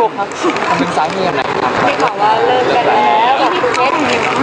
ครับเป็นสาเหตุอะไรครับไม่บอกว่าเลิกกันแล้วกับเพชร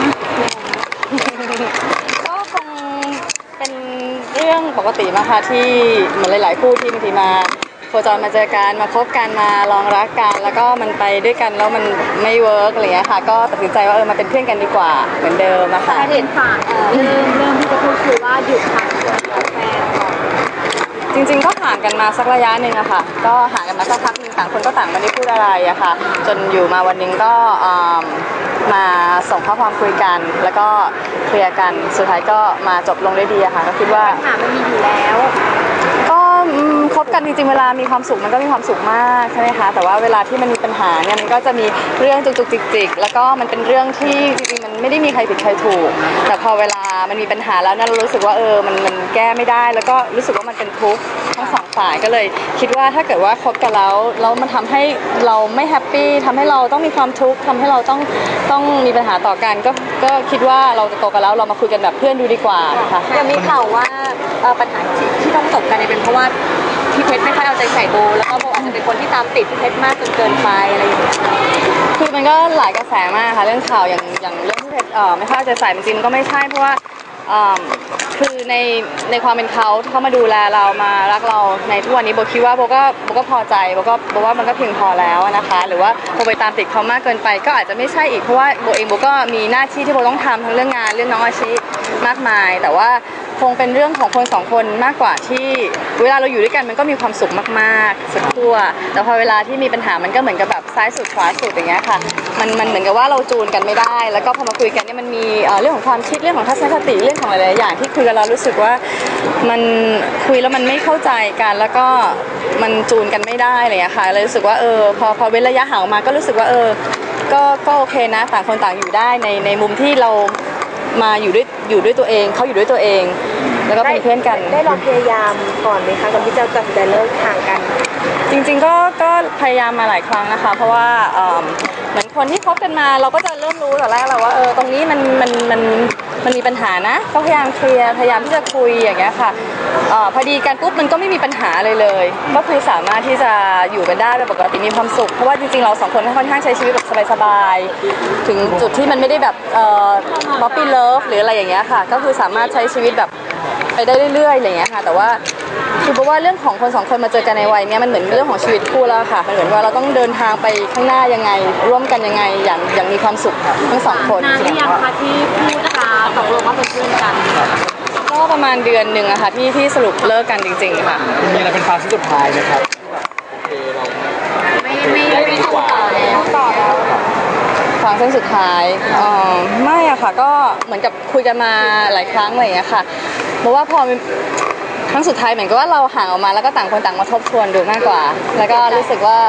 ก็คงเป็นเรื่องปกติมาค่ะที่เหมือนหลายๆคู่ที่บางทีมาโคจรมาเจอกันมาคบกันมาลองรักกันแล้วก็มันไปด้วยกันแล้วมันไม่เวิร์กอะไรเงี้ยค่ะก็ตัดสินใจว่ามาเป็นเพื่อนกันดีกว่าเหมือนเดิมนะคะเห็นค่ะเริ่มที่จะพูดคือว่าหยุดทางแฟนก่อนจริงๆก็ห่างกันมาสักระยะหนึ่งอะค่ะก็ห่างกันมาสักพักนึงต่างคนก็ต่างไม่ได้พูดอะไรอะค่ะจนอยู่มาวันนึงก็มาส่งข้อความคุยกันแล้วก็เคลียร์กันสุดท้ายก็มาจบลงได้ดีอะค่ะก็คิดว่าปัญหามันมีอยู่แล้วก็คบกันจริงๆเวลามีความสุขมันก็มีความสุขมากใช่ไหมคะแต่ว่าเวลาที่มันมีปัญหาเนี่ยมันก็จะมีเรื่องจุกๆจิกๆแล้วก็มันเป็นเรื่องที่จริงๆมันไม่ได้มีใครผิดใครถูกแต่พอเวลามันมีปัญหาแล้วเนี่ยเรารู้สึกว่ามันแก้ไม่ได้แล้วก็รู้สึกว่ามันเป็นทุกข์ทั้งสองฝ่ายก็เลยคิดว่าถ้าเกิดว่าคบกันแล้วมันทำให้เราไม่แฮปปี้ทำให้เราต้องมีความทุกข์ทำให้เราต้องมีปัญหาต่อกันก็คิดว่าเราจะโตกันแล้วเรามาคุยกันแบบเพื่อนดูดีกว่าค่ะยังมีข่าวว่าปัญหาที่ต้องจบกันเป็นเพราะว่าพี่เพชรไม่ค่อยเอาใจใส่โบแล้วก็โบอาจจะเป็นคนที่ตามติดพี่เพชรมากจนเกินไปอะไรอย่างเงี้ยคือมันก็หลายกระแสมากค่ะเรื่องข่าวอย่างเรื่องที่เพชรไม่ค่อยเอาใจใส่จริงๆก็ไม่ใช่เพราะว่าคือในความเป็นเขามาดูแลเรามารักเราในทุกวันนี้โบคิดว่าโบก็พอใจโบว่ามันก็เพียงพอแล้วนะคะหรือว่าโบไปตามติดเขามากเกินไปก็อาจจะไม่ใช่อีกเพราะว่าโบเองโบก็มีหน้าที่ที่โบต้องทำทั้งเรื่องงานเรื่องน้องอาชีมากมายแต่ว่าคงเป็นเรื่องของคนสองคนมากกว่าที่เวลาเราอยู่ด้วยกันมันก็มีความสุขมากๆสุดขั้วแต่พอเวลาที่มีปัญหามันก็เหมือนกับแบบซ้ายสุดขวาสุดอย่างเงี้ยค่ะมันเหมือนกับว่าเราจูนกันไม่ได้แล้วก็พอมาคุยกันเนี่ยมันมีเรื่องของความคิดเรื่องของทัศนคติเรื่องของหลายๆอย่างที่คุยกันเรารู้สึกว่ามันคุยแล้วมันไม่เข้าใจกันแล้วก็มันจูนกันไม่ได้อะไรอย่างเงี้ยค่ะเลยรู้สึกว่าพอเว้นระยะห่างออกมาก็รู้สึกว่าก็โอเคนะต่างคนต่างอยู่ได้ในมุมที่เรามาอยู่ด้วยตัวเองเขาอยู่ด้วยตัวเองแล้วก็เป็นเพื่อนกันได้ลองพยายามก่อนไหมคะก่อนที่จะตัดสินใจเลิกห่างกันจริงๆก็พยายามมาหลายครั้งนะคะเพราะว่าเหมือนคนที่คบกันมาเราก็จะเริ่มรู้แต่แรกเราว่าตรงนี้มันมีปัญหานะก็พยายามเคลียร์พยายามที่จะคุยอย่างเงี้ยค่ะพอดีกันปุ๊บมันก็ไม่มีปัญหาเลยก็คือสามารถที่จะอยู่กันได้แบบปกติมีความสุขเพราะว่าจริงๆเราสองคนค่อนข้างใช้ชีวิตแบบสบายๆถึงจุดที่มันไม่ได้แบบป๊อปปี้เลิฟหรืออะไรอย่างเงี้ยค่ะก็คือสามารถใช้ชีวิตแบบไปได้เรื่อยๆอะไรอย่างเงี้ยค่ะแต่ว่าคือเพราะว่าเรื่องของคนสองคนมาเจอกันในวัยนี้มันเหมือนเรื่องของชีวิตคู่แล้วค่ะมันเหมือนว่าเราต้องเดินทางไปข้างหน้ายังไงร่วมกันยังไงอย่างมีความสุขทั้งสองคนนานหรือยังคะที่พูดนะคะตกลงว่าเป็นเพื่อนกันก็ประมาณเดือนหนึ่งอะค่ะที่สรุปเลิกกันจริงๆค่ะมีอะไรเป็นฟาสสุดท้ายไหมครับโอเคเราไม่ต่อแล้วฟังเส้นสุดท้ายไม่อะค่ะก็เหมือนกับคุยกันมาหลายครั้งอะไรอย่างเงี้ยค่ะเพราะว่าพอครั้งสุดท้ายเหมือนกับว่าเราห่างออกมาแล้วก็ต่างคนต่างมาทบทวนดูมากกว่าแล้วก็รู้สึกว่า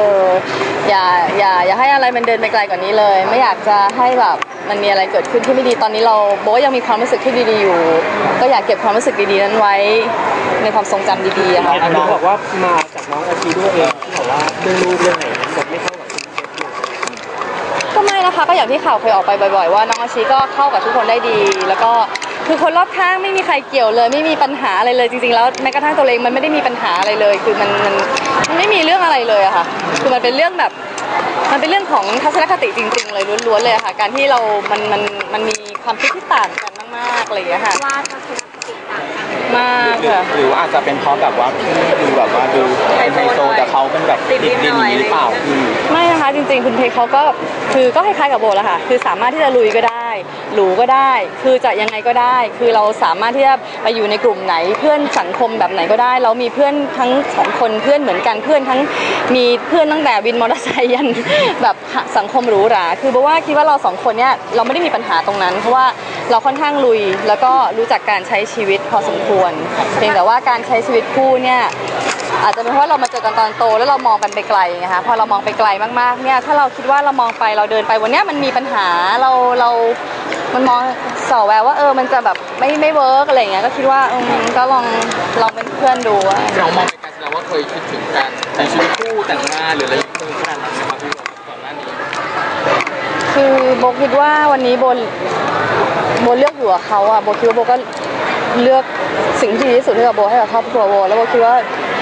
อย่าให้อะไรมันเดินไปไกลกว่านี้เลยไม่อยากจะให้แบบมันมีอะไรเกิดขึ้นที่ไม่ดีตอนนี้เราโบยังมีความรู้สึกที่ดีๆอยู่ก็อยากเก็บความรู้สึกดีๆนั้นไว้ในความทรงจำดีๆอะค่ะน้องบอกว่ามาจากน้องอาชีด้วยเองที่บอกว่าเรื่องลูกเรื่องไหนมันไม่เข้ากับคุณเพชรก็ไม่นะคะก็อย่างที่ข่าวเคยออกไปบ่อยๆว่าน้องอาชีก็เข้ากับทุกคนได้ดีแล้วก็คือคนรอบข้างไม่มีใครเกี่ยวเลยไม่มีปัญหาอะไรเลยจริงๆแล้วแม้กระทั่งตัวเองมันไม่ได้มีปัญหาอะไรเลยคือมันไม่มีเรื่องอะไรเลยอะค่ะคือมันเป็นเรื่องแบบมันเป็นเรื่องของทัศนคติจริงๆเลยล้วนๆเลยค่ะการที่เรามันมีความคิดที่ต่างกันมากๆอะไรอย่างเงี้ยค่ะว่าทัศนคติต่างกันมากค่ะหรืออาจจะเป็นเพราะแบบว่าพี่ดูแบบว่าดูไฮโซแต่เขาเป็นแบบติดดินนี้หรือเปล่าไม่นะคะจริงๆคุณเพเขาก็คือก็คล้ายๆกับโบแหละค่ะคือสามารถที่จะลุยก็ได้หรูก็ได้คือจะยังไงก็ได้คือเราสามารถที่จะไปอยู่ในกลุ่มไหนเพื่อนสังคมแบบไหนก็ได้เรามีเพื่อนทั้งสองคนเพื่อนเหมือนกันเพื่อนทั้งมีเพื่อนตั้งแต่วินมอเตอร์ไซค์ยันแบบสังคมหรูหราคือโบว่าคิดว่าเราสองคนเนี่ยเราไม่ได้มีปัญหาตรงนั้นเพราะว่าเราค่อนข้างลุยแล้วก็รู้จักการใช้ชีวิตพอสมควรเพียงแต่ว่าการใช้ชีวิตคู่เนี่ยอาจจะเป็นเพราะเรามาเจอกันตอนโตแล้วเรามองกันไปไกลไงคะพอเรามองไปไกลมากๆเนี่ยถ้าเราคิดว่าเรามองไปเราเดินไปวันนี้มันมีปัญหามันมองส่อแววว่ามันจะแบบไม่เวิร์กอะไรอย่างเงี้ยก็คิดว่าก็ลองเป็นเพื่อนดูเรามองไปไกลแสดงว่าเคยคิดถึงการใช้ชีวิตคู่แต่งงานหรืออะไรขนาดนั้นนะครับพี่ก่อนหน้านี้คือโบคิดว่าวันนี้โบเลือกอยู่กับเขาอะโบคิดว่าโบก็เลือกสิ่งที่ดีที่สุดให้กับโบให้กับครอบครัวโบแล้วโบคิดว่าโบ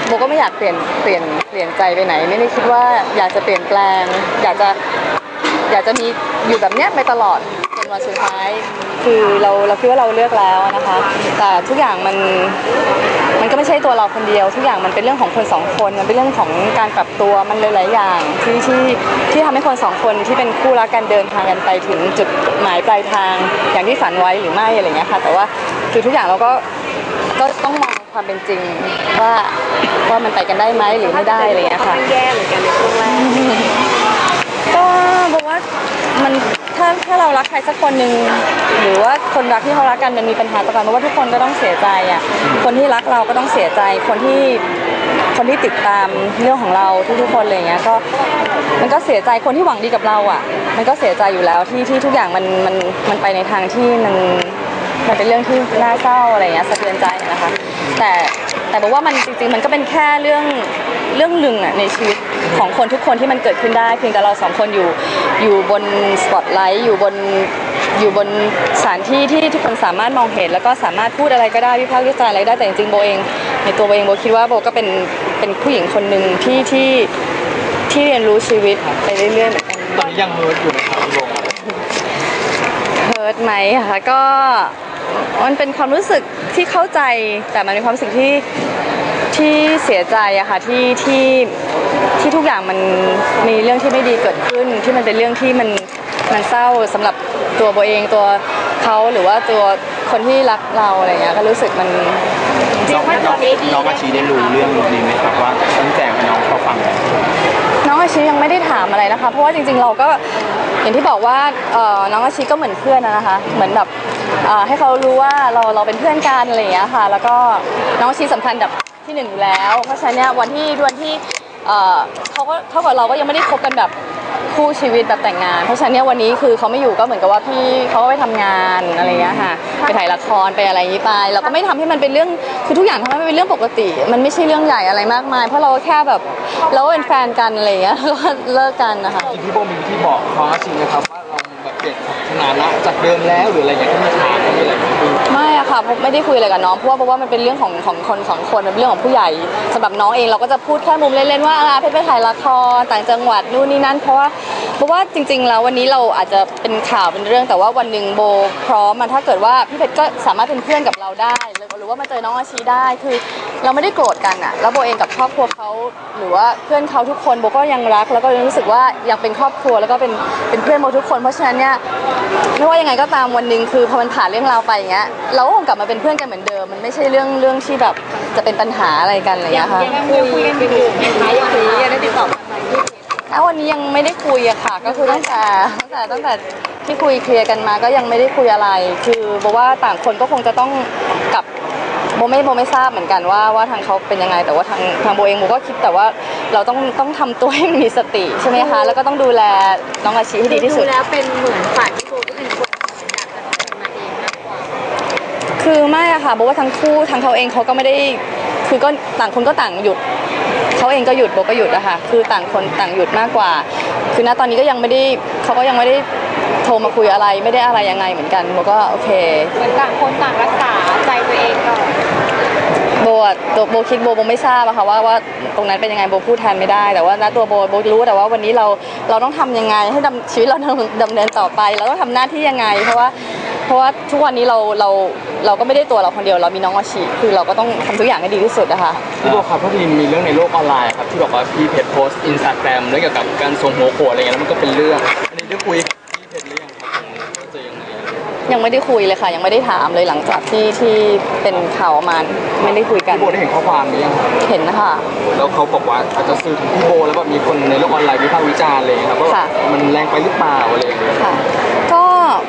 โบก็ไม่อยากเปลี่ยนใจไปไหนไม่ได้คิดว่าอยากจะเปลี่ยนแปลงอยากจะมีอยู่แบบเนี้ยไปตลอดจนวันสุดท้ายคือเราคิดว่าเราเลือกแล้วนะคะแต่ทุกอย่างมันก็ไม่ใช่ตัวเราคนเดียวทุกอย่างมันเป็นเรื่องของคนสองคนมันเป็นเรื่องของการปรับตัวมันหลายๆอย่างที่ทำให้คนสองคนที่เป็นคู่รักกันเดินทางกันไปถึงจุดหมายปลายทางอย่างที่ฝันไว้หรือไม่อะไรเงี้ยค่ะแต่ว่าคือทุกอย่างเราก็ต้องมองความเป็นจริงว่ามันไปกันได้ไหมหรือไม่ได้อะไรเงี้ยค่ะแย่เหมือนกันในช่วงแรกก็บอกว่ามันถ้าเรารักใครสักคนหนึ่งหรือว่าคนรักที่เขารักกันมันมีปัญหาต่อกันเพราะว่าทุกคนก็ต้องเสียใจอ่ะคนที่รักเราก็ต้องเสียใจคนที่ติดตามเรื่องของเราทุกๆคนอะไรเงี้ยก็มันก็เสียใจคนที่หวังดีกับเราอ่ะมันก็เสียใจอยู่แล้วที่ทุกอย่างมันไปในทางที่มันเป็นเรื่องที่น่าเศร้าอะไรเงี้ยสะเทือนใจนะคะแต่บอกว่ามันจริงๆมันก็เป็นแค่เรื่องหนึ่งอ่ะในชีวิตของคนทุกคนที่มันเกิดขึ้นได้เพียงแต่เราสองคนอยู่บนสปอตไลท์อยู่บนสถานที่ที่ทุกคนสามารถมองเห็นแล้วก็สามารถพูดอะไรก็ได้วิพากษ์วิจารณ์อะไรได้แต่จริงๆโบเองในตัวโบเองโบคิดว่าโบก็เป็นผู้หญิงคนหนึ่งที่เรียนรู้ชีวิตไปเรื่อยๆเหมือนกันตอนนี้ยังเฮิร์ตอยู่ไหมครับพี่โบครับเฮิร์ตไหมคะก็มันเป็นความรู้สึกที่เข้าใจแต่มันเป็นความรู้สึกที่เสียใจอะค่ะที่ทุกอย่างมันมีเรื่องที่ไม่ดีเกิดขึ้นที่มันเป็นเรื่องที่มันเศร้าสำหรับตัวโบเองตัวเขาหรือว่าตัวคนที่รักเราอะไรเงี้ยก็รู้สึกมันน้องอาชีได้รู้เรื่องนี้ไหมครับว่าต้องแจ้งให้น้องเขาฟังน้องอาชียังไม่ได้ถามอะไรนะคะเพราะว่าจริงๆเราก็อย่างที่บอกว่าน้องอาชีก็เหมือนเพื่อนนะคะเหมือนแบบให้เขารู้ว่าเราเป็นเพื่อนกันอะไรอย่างเงี้ยค่ะแล้วก็น้องอาชีสำคัญแบบที่หนึ่งอยู่แล้วเพราะฉะนั้นเนี่ยวันที่เขาก็เท่ากับเราก็ยังไม่ได้คบกันแบบคู่ชีวิตแบบแต่งงานเพราะฉะนั้นเนี่ยวันนี้คือเขาไม่อยู่ก็เหมือนกับว่าพี่เขาก็ไปทำงานอะไรเงี้ยค่ะไปถ่ายละครไปอะไรอย่างนี้ไปเราก็ไม่ทำให้มันเป็นเรื่องคือทุกอย่างทำให้มันเป็นเรื่องปกติมันไม่ใช่เรื่องใหญ่อะไรมากมายเพราะเราแค่แบบเราเป็นแฟนกันอะไรเงี้ยก็เลิกกันนะคะพี่โบมีที่บอกน้องอาชีนะครับว่าเราแบบเปลี่ยนสถานะจากเดิมแล้วหรืออะไรอย่างเงี้ยที่มาถามก็มีอะไรไหมไม่อะค่ะไม่ได้คุยอะไรกับน้องเพราะว่ามันเป็นเรื่องของคนสองคนเป็นเรื่องของผู้ใหญ่สำหรับน้องเองเราก็จะพูดแค่มุมเล่นๆว่าเพชรไปถ่ายละครต่างจังหวัดนู่นนี่นั่นเพราะว่าจริงๆแล้ววันนี้เราอาจจะเป็นข่าวเป็นเรื่องแต่ว่าวันหนึ่งโบพร้อมถ้าเกิดว่าพี่เพชรก็สามารถเป็นเพื่อนกับเราได้หรือว่ามาเจอน้องอาชีได้คือเราไม่ได้โกรธกันอะแล้วโบเองกับครอบครัวเขาหรือว่าเพื่อนเขาทุกคนโบก็ยังรักแล้วก็รู้สึกว่ายังเป็นครอบครัวแล้วก็เป็นเพื่อนโบทุกคนเพราะฉะนั้นเนี่ยไม่ว่ายังไงก็ตามวันหนึ่งคือพอมันผ่านเรื่องราวไปอย่างเงี้ยเราก็คงกลับมาเป็นเพื่อนกันเหมือนเดิมมันไม่ใช่เรื่องที่แบบจะเป็นปัญหาอะไรกันอะไรอย่างเงี้ยค่ะยังคุยกันอยู่ไหมวันนี้ยังได้ติดต่อกันไหมวันนี้ยังไม่ได้คุยอะค่ะก็คือตั้งแต่ที่คุยเคลียร์กันมาก็ยังไม่ได้คุยอะไรคือบอกว่าต่างคนก็คงจะต้องกลับโบไม่ทราบเหมือนกันว่าทางเขาเป็นยังไงแต่ว่าทางโบเองโบก็คิดแต่ว่าเราต้องทำตัวให้มีสติใช่ไหมคะแล้วก็ต้องดูแลน้องอาชีให้ดีที่สุดแล้วเป็นเหมือนฝ่ายที่โบก็เป็นคนอยากจะทำมาเองมากกว่าคือไม่อะค่ะโบว่าทั้งคู่ทางเขาเองเขาก็ไม่ได้คือก็ต่างคนก็ต่างหยุดเขาเองก็หยุดโบก็หยุดอะค่ะคือต่างคนต่างหยุดมากกว่าคือณตอนนี้ก็ยังไม่ได้เขาก็ยังไม่ได้โทรมาคุยอะไรไม่ได้อะไรยังไงเหมือนกันโบก็โอเคเหมือนต่างคนต่างรักษาใจตัวเองก่อนโบคิดโบไม่ทราบอะค่ะว่าตรงนั้นเป็นยังไงโบพูดแทนไม่ได้แต่ว่าณตัวโบรู้แต่ว่าวันนี้เราต้องทำยังไงให้ชีวิตเราดำเนินต่อไปเราต้องทำหน้าที่ยังไงเพราะว่าทุกวันนี้เราก็ไม่ได้ตัวเราคนเดียวเรามีน้องอาชีคือเราก็ต้องทำทุกอย่างให้ดีที่สุดนะคะพี่โบครับพอดีมีเรื่องในโลกออนไลน์ครับที่บอกว่าพี่เพจโพสต์อินสตาแกรมเรื่องเกี่ยวกับการส่งหัวโขนอะไรเงี้ยแล้วมันก็เป็นเรื่องอันนี้ได้คุยกับพี่เพจหรือยังครับว่าจะยังไงยังไม่ได้คุยเลยค่ะยังไม่ได้ถามเลยหลังจากที่เป็นข่าวมาไม่ได้คุยกันพี่โบได้เห็นข้อความนี้ยังเห็นนะคะแล้วเขาบอกว่าอาจจะสื่อถึงพี่โบแล้วแบบมีคนในโลกออนไลน์วิพากษ์วิจารณ์อะไรครับว่ามันแรงไปหรือเปล่าอะไรอย่างเงี้ยก็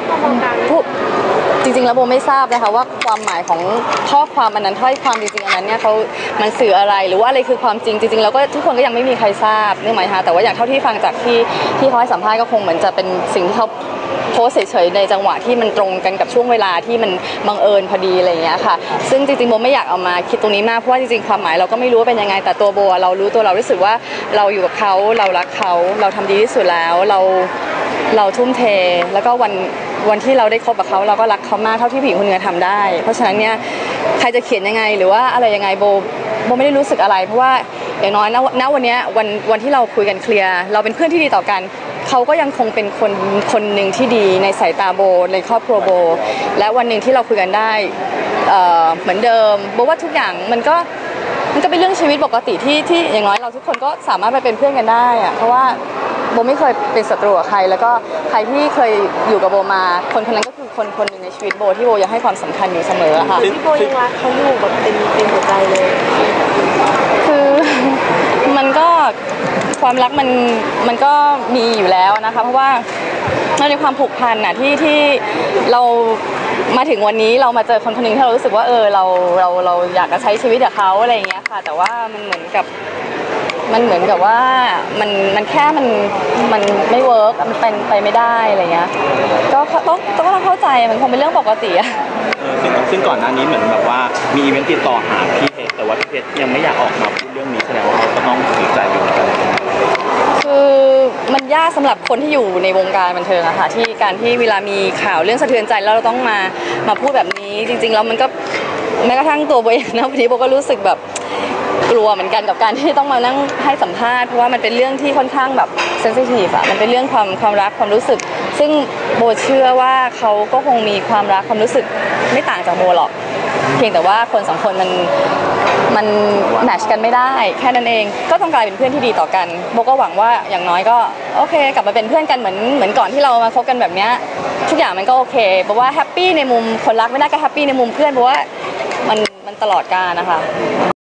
จริงๆแล้วโบไม่ทราบนะคะว่าความหมายของข้อความอันนั้นถ้อยความจริงๆอันนั้นเนี่ยมันสื่ออะไรหรือว่าอะไรคือความจริงจริงๆแล้วก็ทุกคนก็ยังไม่มีใครทราบนึกไหมคะแต่ว่าอย่างเท่าที่ฟังจากที่เขาให้สัมภาษณ์ก็คงเหมือนจะเป็นสิ่งที่เขาโพสเฉยๆในจังหวะที่มันตรงกันกับช่วงเวลาที่มันบังเอิญพอดีอะไรอย่างเงี้ยค่ะซึ่งจริงๆโบไม่อยากเอามาคิดตรงนี้มากเพราะว่าจริงๆความหมายเราก็ไม่รู้ว่าเป็นยังไงแต่ตัวโบเรารู้ตัวเรารู้สึกว่าเราอยู่กับเขาเรารักเขาเราทำดีที่สุดแล้วเราทุ่มเทแล้วก็วันที่เราได้คบกับเขาเราก็รักเขามากเท่าที่ผู้หญิงคนนึงทำได้เพราะฉะนั้นเนี่ยใครจะเขียนยังไงหรือว่าอะไรยังไงโบโบไม่ได้รู้สึกอะไรเพราะว่าอย่างน้อยณวันเนี้ยวันที่เราคุยกันเคลียร์เราเป็นเพื่อนที่ดีต่อกันเขาก็ยังคงเป็นคนหนึ่งที่ดีในสายตาโบในครอบครัวโบและวันหนึ่งที่เราคุยกันได้เหมือนเดิมโบว่าทุกอย่างมันก็เป็นเรื่องชีวิตปกติที่อย่างน้อยเราทุกคนก็สามารถไปเป็นเพื่อนกันได้อะเพราะว่าโบไม่เคยเป็นศัตรูกับใครแล้วก็ใครที่เคยอยู่กับโบมาคนนั้นก็คือคนหนึ่งในชีวิตโบที่โบยังให้ความสำคัญอยู่เสมอค่ะพี่โบยังรักเขาอยู่แบบเป็นหัวใจเลยคือ มันก็ความรักมันก็มีอยู่แล้วนะคะเพราะว่าเราในความผูกพันน่ะที่เรามาถึงวันนี้เรามาเจอคนคนหนึ่งที่เรารู้สึกว่าเราอยากจะใช้ชีวิตกับเขาอะไรอย่างเงี้ยค่ะแต่ว่ามันเหมือนกับว่ามันแค่มันไม่เวิร์กมันเป็นไปไม่ได้อะไรเงี้ยก็ต้องเข้าใจมันคงเป็นเรื่องปกติอะซึ่งก่อนหน้านี้เหมือนแบบว่ามีอีเวนต์ติดต่อหาพี่เพชรแต่ว่าพี่เพชรยังไม่อยากออกมาพูดเรื่องนี้แสดงว่าเขาก็ต้องถือใจอยู่เหมือนกันคือมันยากสำหรับคนที่อยู่ในวงการบันเทิงอะค่ะที่การที่เวลามีข่าวเรื่องสะเทือนใจแล้วเราต้องมาพูดแบบนี้จริงๆแล้วมันก็แม้กระทั่งตัวโบเองนะวันนี้โบก็รู้สึกแบบกลัวเหมือนกันกับการที่ต้องมานั่งให้สัมภาษณ์เพราะว่ามันเป็นเรื่องที่ค่อนข้างแบบเซนซิทีฟอะมันเป็นเรื่องความรักความรู้สึกซึ่งโบเชื่อว่าเขาก็คงมีความรักความรู้สึกไม่ต่างจากโบหรอกเพียงแต่ว่าคนสองคนมันแมทช์กันไม่ได้แค่นั้นเองก็ต้องกลายเป็นเพื่อนที่ดีต่อกันโบก็หวังว่าอย่างน้อยก็โอเคกลับมาเป็นเพื่อนกันเหมือนก่อนที่เรามาคบกันแบบเนี้ยทุกอย่างมันก็โอเคเพราะว่าแฮปปี้ในมุมคนรักไม่น่าก็แฮปปี้ในมุมเพื่อนเพราะว่ามันตลอดกาลนะคะ